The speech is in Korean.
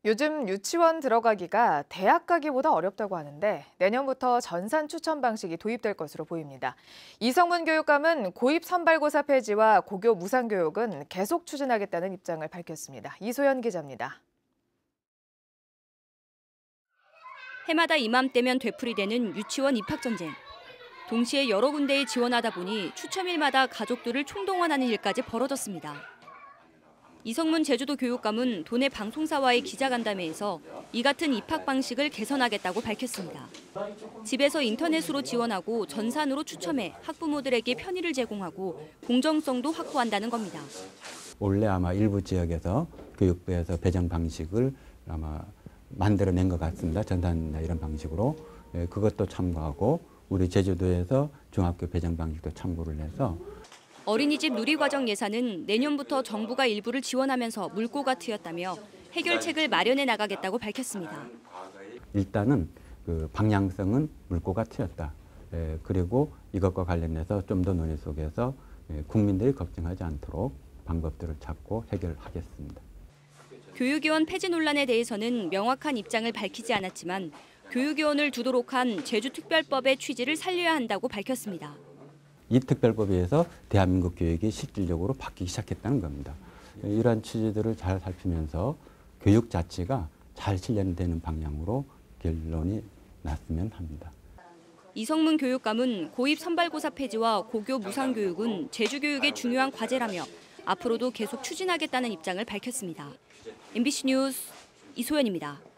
요즘 유치원 들어가기가 대학 가기보다 어렵다고 하는데 내년부터 전산 추천 방식이 도입될 것으로 보입니다. 이성문 교육감은 고입 선발고사 폐지와 고교 무상교육은 계속 추진하겠다는 입장을 밝혔습니다. 이소연 기자입니다. 해마다 이맘때면 되풀이되는 유치원 입학 전쟁. 동시에 여러 군데에 지원하다 보니 추첨일마다 가족들을 총동원하는 일까지 벌어졌습니다. 이성문 제주도 교육감은 도내 방송사와의 기자간담회에서 이 같은 입학 방식을 개선하겠다고 밝혔습니다. 집에서 인터넷으로 지원하고 전산으로 추첨해 학부모들에게 편의를 제공하고 공정성도 확보한다는 겁니다. 원래 아마 일부 지역에서 교육부에서 배정 방식을 아마 만들어낸 것 같습니다. 전산이나 이런 방식으로. 그것도 참고하고 우리 제주도에서 중학교 배정 방식도 참고를 해서 어린이집 누리과정 예산은 내년부터 정부가 일부를 지원하면서 물꼬가 트였다며 해결책을 마련해 나가겠다고 밝혔습니다. 일단은 그 방향성은 물꼬가 트였다. 그리고 이것과 관련해서 좀 더 논의 속에서 국민들이 걱정하지 않도록 방법들을 찾고 해결하겠습니다. 교육위원 폐지 논란에 대해서는 명확한 입장을 밝히지 않았지만 교육위원을 두도록 한 제주특별법의 취지를 살려야 한다고 밝혔습니다. 이 특별법에 의해서 대한민국 교육이 실질적으로 바뀌기 시작했다는 겁니다. 이러한 취지들을 잘 살피면서 교육 자체가 잘 실현되는 방향으로 결론이 났으면 합니다. 이성문 교육감은 고입 선발고사 폐지와 고교 무상교육은 제주교육의 중요한 과제라며 앞으로도 계속 추진하겠다는 입장을 밝혔습니다. MBC 뉴스 이소연입니다.